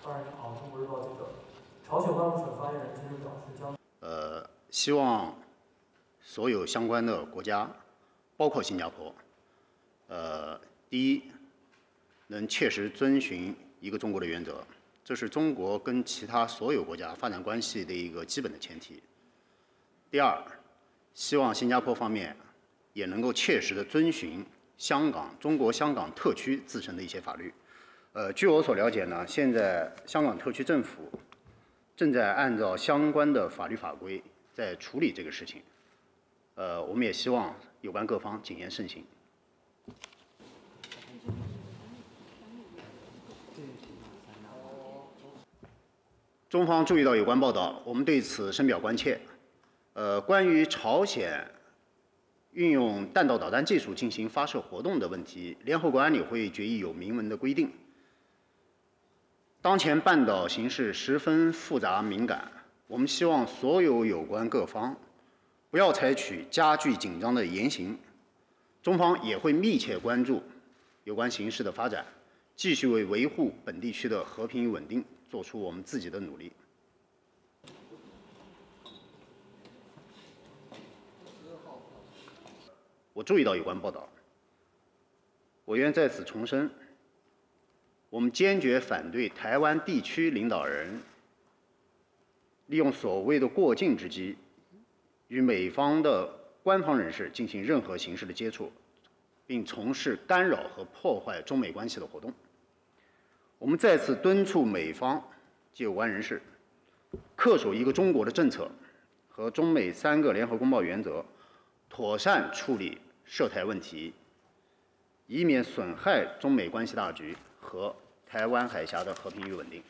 22日，澳中国日报记者，朝鲜外务省发言人近日表示将希望所有相关的国家，包括新加坡，第一，能切实遵循一个中国的原则，这是中国跟其他所有国家发展关系的一个基本的前提。第二，希望新加坡方面也能够切实的遵循中国香港特区自身的一些法律。据我所了解呢，现在香港特区政府正在按照相关的法律法规在处理这个事情。我们也希望有关各方谨言慎行。中方注意到有关报道，我们对此深表关切。关于朝鲜运用弹道导弹技术进行发射活动的问题，联合国安理会决议有明文的规定。当前半岛形势十分复杂敏感，我们希望所有有关各方不要采取加剧紧张的言行。中方也会密切关注有关形势的发展，继续为维护本地区的和平与稳定做出我们自己的努力。我注意到有关报道，我愿在此重申，我们坚决反对台湾地区领导人利用所谓的过境之机，与美方的官方人士进行任何形式的接触，并从事干扰和破坏中美关系的活动。我们再次敦促美方及有关人士恪守一个中国的政策和中美3个联合公报原则，妥善处理涉台问题，以免损害中美关系大局和台湾海峡的和平与稳定。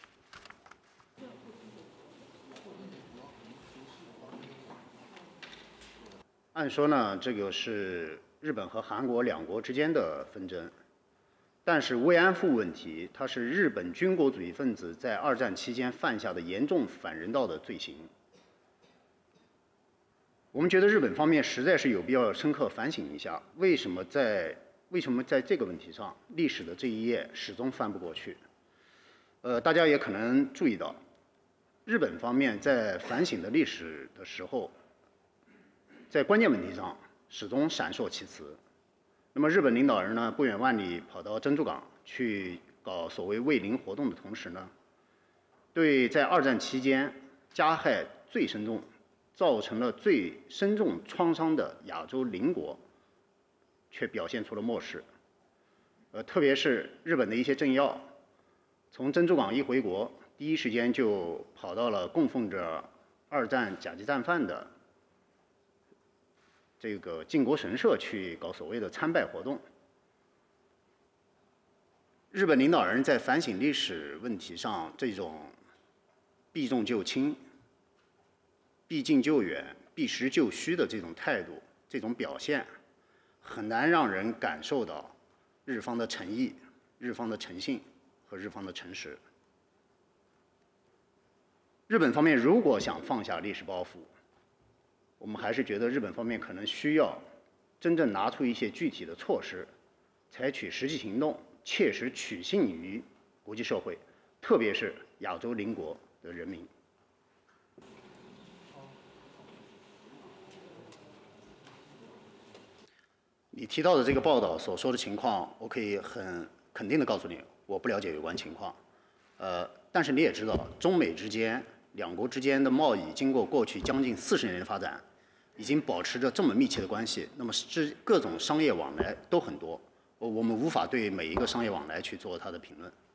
按说呢，这个是日本和韩国两国之间的纷争，但是慰安妇问题，它是日本军国主义分子在2战期间犯下的严重反人道的罪行。我们觉得日本方面实在是有必要深刻反省一下，为什么在这个问题上，历史的这一页始终翻不过去？大家也可能注意到，日本方面在反省的历史的时候，在关键问题上始终闪烁其词。那么日本领导人呢，不远万里跑到珍珠港去搞所谓慰灵活动的同时呢，对在2战期间加害最深重、造成了最深重创伤的亚洲邻国，却表现出了漠视。特别是日本的一些政要，从珍珠港一回国，第一时间就跑到了供奉着2战甲级战犯的这个靖国神社去搞所谓的参拜活动。日本领导人在反省历史问题上这种避重就轻、避近就远、避实就虚的这种态度、这种表现，很难让人感受到日方的诚意、日方的诚信和日方的诚实。日本方面如果想放下历史包袱，我们还是觉得日本方面可能需要真正拿出一些具体的措施，采取实际行动，切实取信于国际社会，特别是亚洲邻国的人民。你提到的这个报道所说的情况，我可以很肯定的告诉你，我不了解有关情况。但是你也知道，中美之间两国之间的贸易经过过去将近40年的发展，已经保持着这么密切的关系，那么各种商业往来都很多，我们无法对每一个商业往来去做它的评论。